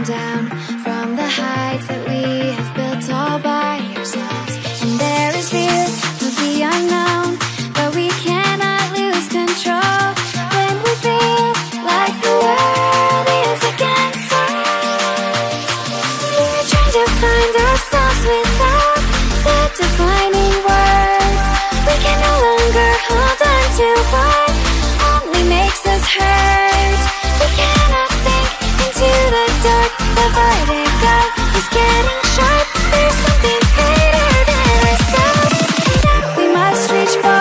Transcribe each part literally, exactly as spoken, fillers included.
down from the heights that we have built all by ourselves. And there is fear of the unknown, but we cannot lose control when we feel like the world is against us. We're trying to find ourselves without the defining words. We can no longer hold on to what only makes us hurt. We cannot sink into the dark. The vertigo is getting sharp. There's something greater than ourselves that we must reach for.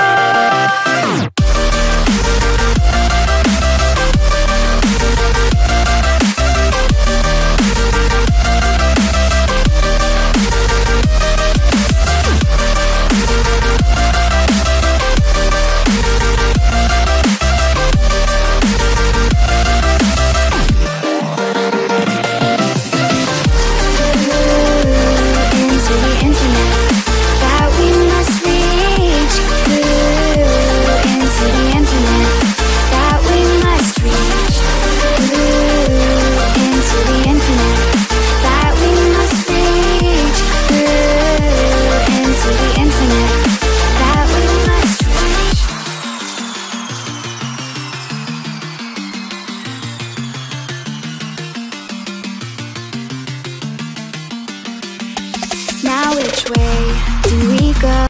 Now which way do we go?